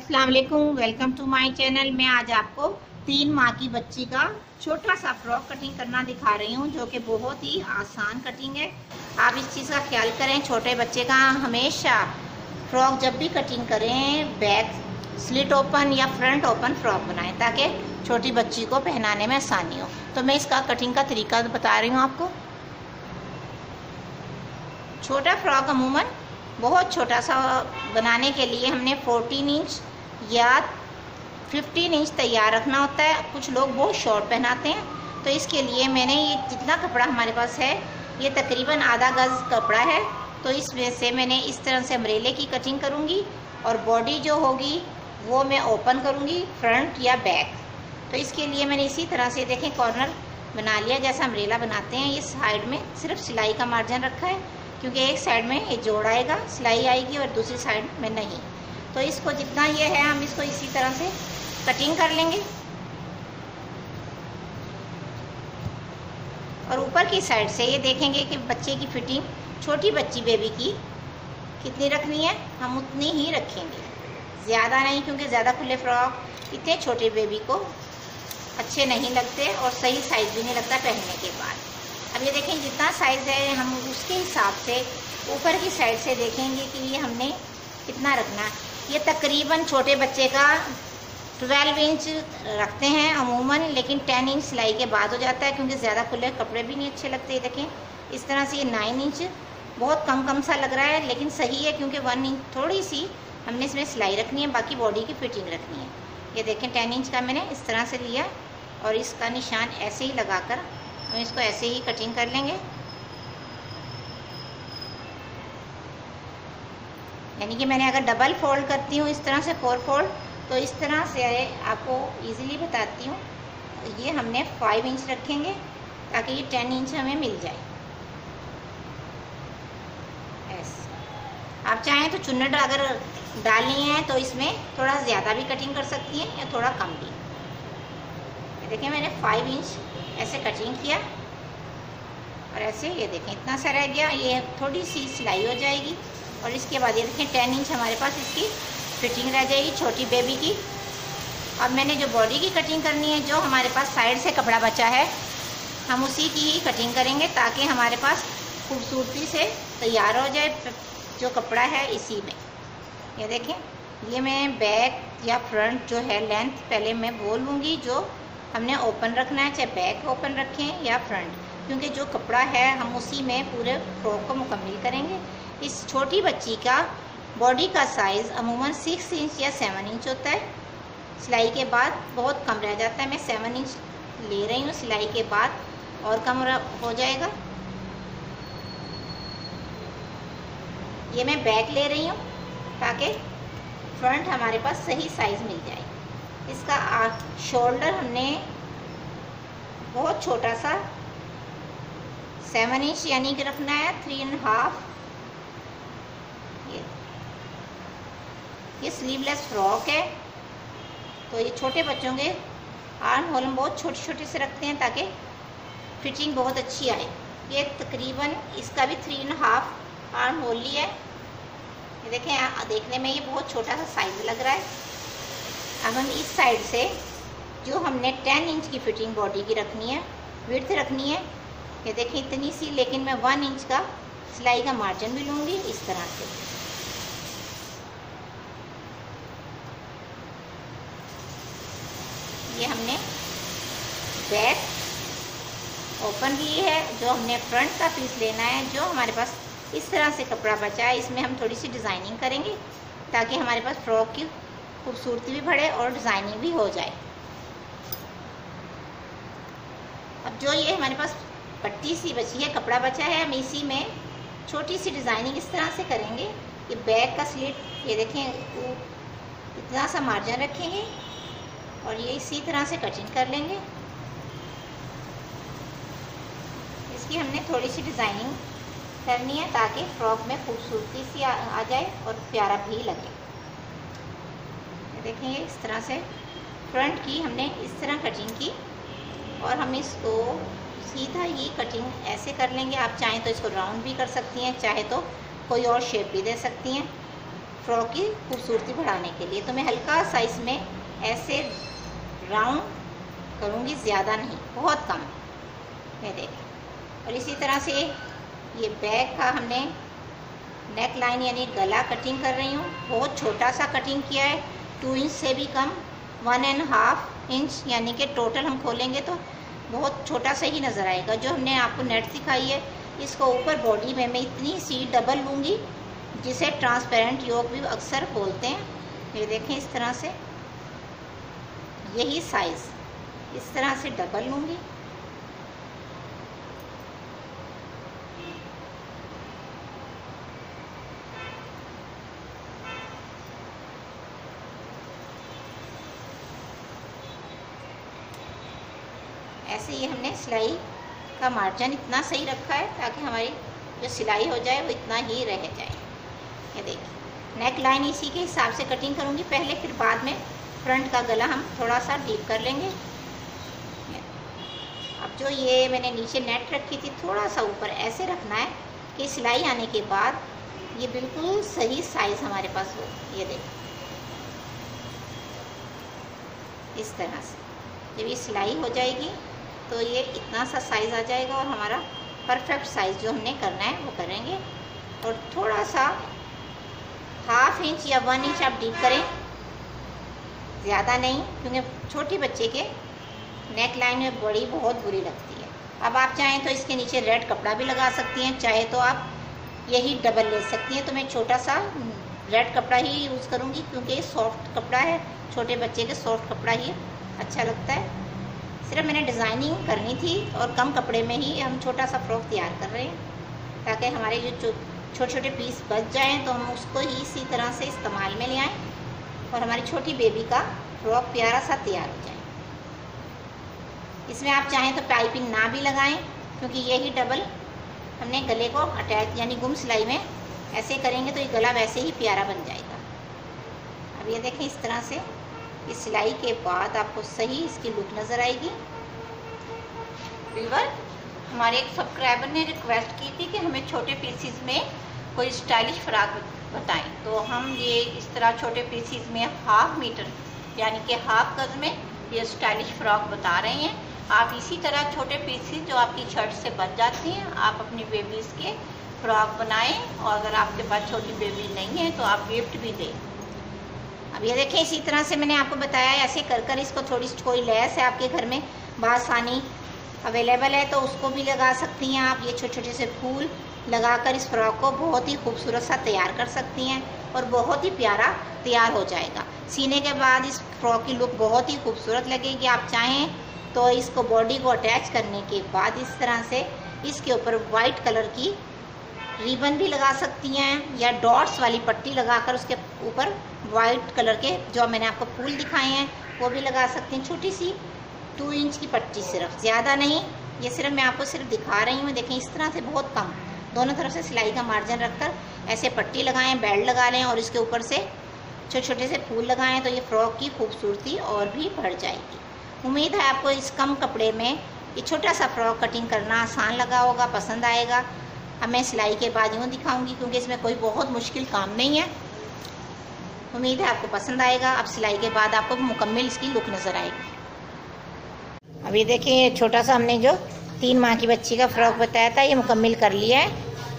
अस्सलाम वालेकुम, welcome to my channel. मैं आज आपको 3 माह की बच्ची का छोटा सा फ्रॉक कटिंग करना दिखा रही हूँ, जो कि बहुत ही आसान कटिंग है। आप इस चीज़ का ख्याल करें, छोटे बच्चे का हमेशा फ्रॉक जब भी कटिंग करें बैक स्लिट ओपन या फ्रंट ओपन फ्रॉक बनाएं, ताकि छोटी बच्ची को पहनाने में आसानी हो। तो मैं इसका कटिंग का तरीका बता रही हूँ आपको। छोटा फ्रॉक अमूमन बहुत छोटा सा बनाने के लिए हमने 14 इंच या 15 इंच तैयार रखना होता है। कुछ लोग बहुत शॉर्ट पहनाते हैं, तो इसके लिए मैंने ये जितना कपड़ा हमारे पास है, ये तकरीबन आधा गज़ कपड़ा है। तो इस वजह से मैंने इस तरह से अम्ब्रेले की कटिंग करूँगी, और बॉडी जो होगी वो मैं ओपन करूँगी फ्रंट या बैक। तो इसके लिए मैंने इसी तरह से देखें कॉर्नर बना लिया, जैसा अम्ब्रेला बनाते हैं। ये साइड में सिर्फ सिलाई का मार्जिन रखा है, क्योंकि एक साइड में ये जोड़ आएगा, सिलाई आएगी, और दूसरी साइड में नहीं। तो इसको जितना ये है हम इसको इसी तरह से कटिंग कर लेंगे। और ऊपर की साइड से ये देखेंगे कि बच्चे की फिटिंग, छोटी बच्ची बेबी की कितनी रखनी है, हम उतनी ही रखेंगे, ज़्यादा नहीं, क्योंकि ज़्यादा खुले फ्रॉक इतने छोटे बेबी को अच्छे नहीं लगते और सही साइज़ भी नहीं लगता पहनने के बाद। अब ये देखें जितना साइज़ है हम उसके हिसाब से ऊपर की साइड से देखेंगे कि ये हमने कितना रखना है। ये तकरीबन छोटे बच्चे का 12 इंच रखते हैं अमूमन, लेकिन 10 इंच सिलाई के बाद हो जाता है, क्योंकि ज़्यादा खुले कपड़े भी नहीं अच्छे लगते। देखें इस तरह से ये 9 इंच बहुत कम सा लग रहा है, लेकिन सही है, क्योंकि 1 इंच थोड़ी सी हमने इसमें सिलाई रखनी है, बाकी बॉडी की फिटिंग रखनी है। ये देखें 10 इंच का मैंने इस तरह से लिया, और इसका निशान ऐसे ही लगाकर हम इसको ऐसे ही कटिंग कर लेंगे। यानी कि मैंने अगर डबल फोल्ड करती हूँ इस तरह से 4 फोल्ड, तो इस तरह से आपको इजीली बताती हूँ। ये हमने 5 इंच रखेंगे ताकि ये 10 इंच हमें मिल जाए। ऐसे आप चाहें तो चुन्नट अगर डालनी है तो इसमें थोड़ा ज़्यादा भी कटिंग कर सकती हैं या थोड़ा कम भी। देखिए मैंने 5 इंच ऐसे कटिंग किया, और ऐसे ये देखें इतना सा रह गया, ये थोड़ी सी सिलाई हो जाएगी। और इसके बाद ये देखें 10 इंच हमारे पास इसकी फिटिंग रह जाएगी छोटी बेबी की। अब मैंने जो बॉडी की कटिंग करनी है, जो हमारे पास साइड से कपड़ा बचा है, हम उसी की ही कटिंग करेंगे, ताकि हमारे पास खूबसूरती से तैयार हो जाए जो कपड़ा है इसी में। ये देखें ये मैं बैक या फ्रंट जो है लेंथ पहले मैं बोल लूँगी, जो हमने ओपन रखना है, चाहे बैक ओपन रखें या फ्रंट, क्योंकि जो कपड़ा है हम उसी में पूरे फ्रॉक को मुकम्मल करेंगे। इस छोटी बच्ची का बॉडी का साइज़ अमूमन 6 इंच या 7 इंच होता है। सिलाई के बाद बहुत कम रह जाता है, मैं 7 इंच ले रही हूँ, सिलाई के बाद और कम हो जाएगा। ये मैं बैक ले रही हूँ ताकि फ्रंट हमारे पास सही साइज़ मिल जाए। इसका शोल्डर हमने बहुत छोटा सा 7 इंच यानी कि रखना है, 3.5। ये स्लीवलेस फ्रॉक है, तो ये छोटे बच्चों के आर्म होल हम बहुत छोटे छोटे से रखते हैं ताकि फिटिंग बहुत अच्छी आए। ये तकरीबन इसका भी 3.5 आर्म होल लिया है। ये देखें देखने में ये बहुत छोटा सा साइज़ लग रहा है। अब हम इस साइड से जो हमने 10 इंच की फिटिंग बॉडी की रखनी है, विड्थ रखनी है, ये देखें इतनी सी, लेकिन मैं 1 इंच का सिलाई का मार्जिन भी लूँगी इस तरह से। ये हमने बैक ओपन ली है, जो हमने फ्रंट का पीस लेना है, जो हमारे पास इस तरह से कपड़ा बचा है, इसमें हम थोड़ी सी डिज़ाइनिंग करेंगे ताकि हमारे पास फ्रॉक की खूबसूरती भी बढ़े और डिज़ाइनिंग भी हो जाए। अब जो ये हमारे पास पट्टी सी बची है, कपड़ा बचा है, हम इसी में छोटी सी डिज़ाइनिंग इस तरह से करेंगे। ये बैक का स्लिट, ये देखें इतना सा मार्जिन रखेंगे और ये इसी तरह से कटिंग कर लेंगे। इसकी हमने थोड़ी सी डिज़ाइनिंग करनी है ताकि फ्रॉक में खूबसूरती सी आ जाए और प्यारा भी लगे। देखें ये इस तरह से फ्रंट की हमने इस तरह कटिंग की, और हम इसको सीधा ही कटिंग ऐसे कर लेंगे। आप चाहें तो इसको राउंड भी कर सकती हैं, चाहे तो कोई और शेप भी दे सकती हैं। फ्रॉक की खूबसूरती बढ़ाने के लिए। तो मैं हल्का सा इसमें ऐसे राउंड करूँगी, ज़्यादा नहीं, बहुत कम, ये देखें। और इसी तरह से ये बैक का हमने नेक लाइन यानी गला कटिंग कर रही हूँ। बहुत छोटा सा कटिंग किया है, 2 इंच से भी कम, 1.5 इंच, यानी कि टोटल हम खोलेंगे तो बहुत छोटा सा ही नज़र आएगा। जो हमने आपको नेट सिखाई है, इसको ऊपर बॉडी में मैं इतनी सी डबल लूँगी, जिसे ट्रांसपेरेंट योक भी अक्सर बोलते हैं। ये देखें, इस तरह से यही साइज़ इस तरह से डबल लूँगी। ऐसे ही हमने सिलाई का मार्जिन इतना सही रखा है ताकि हमारी जो सिलाई हो जाए वो इतना ही रह जाए। ये देखिए, नेक लाइन इसी के हिसाब से कटिंग करूँगी पहले, फिर बाद में फ्रंट का गला हम थोड़ा सा डीप कर लेंगे। अब जो ये मैंने नीचे नेट रखी थी, थोड़ा सा ऊपर ऐसे रखना है कि सिलाई आने के बाद ये बिल्कुल सही साइज़ हमारे पास हो। ये देखिए, इस तरह से जब ये सिलाई हो जाएगी तो ये इतना सा साइज़ आ जाएगा और हमारा परफेक्ट साइज़ जो हमने करना है वो करेंगे। और थोड़ा सा 1/2 इंच या 1 इंच आप डीप करें, ज़्यादा नहीं, क्योंकि छोटी बच्चे के नेक लाइन में बड़ी बहुत बुरी लगती है। अब आप चाहें तो इसके नीचे रेड कपड़ा भी लगा सकती हैं, चाहे तो आप यही डबल ले सकती हैं। तो मैं छोटा सा रेड कपड़ा ही यूज़ करूँगी, क्योंकि ये सॉफ्ट कपड़ा है, छोटे बच्चे के सॉफ्ट कपड़ा ही अच्छा लगता है। सिर्फ मैंने डिज़ाइनिंग करनी थी और कम कपड़े में ही हम छोटा सा फ्रॉक तैयार कर रहे हैं, ताकि हमारे जो छोटे छोटे पीस बच जाएं तो हम उसको ही इसी तरह से इस्तेमाल में ले आएँ और हमारी छोटी बेबी का फ्रॉक प्यारा सा तैयार हो जाए। इसमें आप चाहें तो पाइपिंग ना भी लगाएं, क्योंकि यही डबल हमने गले को अटैच यानी गुम सिलाई में ऐसे करेंगे तो ये गला वैसे ही प्यारा बन जाएगा। अब ये देखें, इस तरह से इस सिलाई के बाद आपको सही इसकी लुक नज़र आएगी। व्यूअर, हमारे एक सब्सक्राइबर ने रिक्वेस्ट की थी कि हमें छोटे पीसीज में कोई स्टाइलिश फ्रॉक बताएं, तो हम ये इस तरह छोटे पीसीज में 1/2 मीटर यानी कि 1/2 गज में ये स्टाइलिश फ्रॉक बता रहे हैं। आप इसी तरह छोटे पीसीज जो आपकी शर्ट से बच जाती हैं, आप अपनी बेबीज़ के फ्रॉक बनाएं, और अगर आपके पास छोटी बेबी नहीं है तो आप गिफ्ट भी दें। अब ये देखें, इसी तरह से मैंने आपको बताया, ऐसे कर कर इसको थोड़ी कोई लेस है आपके घर में बासानी अवेलेबल है तो उसको भी लगा सकती हैं आप। ये छोटे छोटे से फूल लगाकर इस फ्रॉक को बहुत ही खूबसूरत सा तैयार कर सकती हैं और बहुत ही प्यारा तैयार हो जाएगा। सीने के बाद इस फ्रॉक की लुक बहुत ही खूबसूरत लगेगी। आप चाहें तो इसको बॉडी को अटैच करने के बाद इस तरह से इसके ऊपर वाइट कलर की रिबन भी लगा सकती हैं, या डॉट्स वाली पट्टी लगाकर उसके ऊपर वाइट कलर के जो मैंने आपको फूल दिखाए हैं वो भी लगा सकती हैं। छोटी सी 2 इंच की पट्टी, सिर्फ, ज़्यादा नहीं, ये सिर्फ मैं आपको सिर्फ दिखा रही हूँ। देखें, इस तरह से बहुत कम, दोनों तरफ से सिलाई का मार्जिन रखकर ऐसे पट्टी लगाएं, बेल्ट लगा लें और इसके ऊपर से छोटे छोटे से फूल लगाएं तो ये फ्रॉक की खूबसूरती और भी बढ़ जाएगी। उम्मीद है आपको इस कम कपड़े में ये छोटा सा फ्रॉक कटिंग करना आसान लगा होगा, पसंद आएगा। अब मैं सिलाई के बाद यूँ दिखाऊंगी, क्योंकि इसमें कोई बहुत मुश्किल काम नहीं है। उम्मीद है आपको पसंद आएगा। अब सिलाई के बाद आपको मुकम्मल इसकी लुक नज़र आएगी। अब ये देखिए, ये छोटा सा हमने जो 3 माह की बच्ची का फ्रॉक बताया था ये मुकम्मल कर लिया है।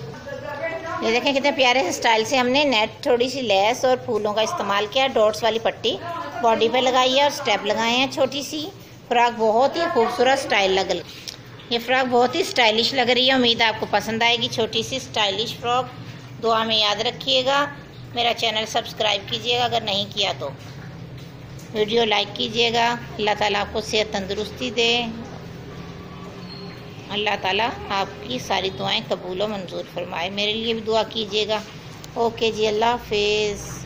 ये देखें कितने प्यारे से स्टाइल से हमने नेट, थोड़ी सी लेस और फूलों का इस्तेमाल किया, डॉट्स वाली पट्टी बॉडी पे लगाई है और स्टेप लगाए हैं। छोटी सी फ्रॉक बहुत ही खूबसूरत स्टाइल ये फ्रॉक बहुत ही स्टाइलिश लग रही है। उम्मीद है आपको पसंद आएगी छोटी सी स्टाइलिश फ्रॉक। दुआ में याद रखिएगा, मेरा चैनल सब्सक्राइब कीजिएगा अगर नहीं किया तो, वीडियो लाइक कीजिएगा। अल्लाह ताला आपको सेहत तंदुरुस्ती दे। अल्लाह ताला आपकी सारी दुआएं कबूल व मंजूर फरमाए। मेरे लिए भी दुआ कीजिएगा। ओके जी, अल्लाह हाफिज़।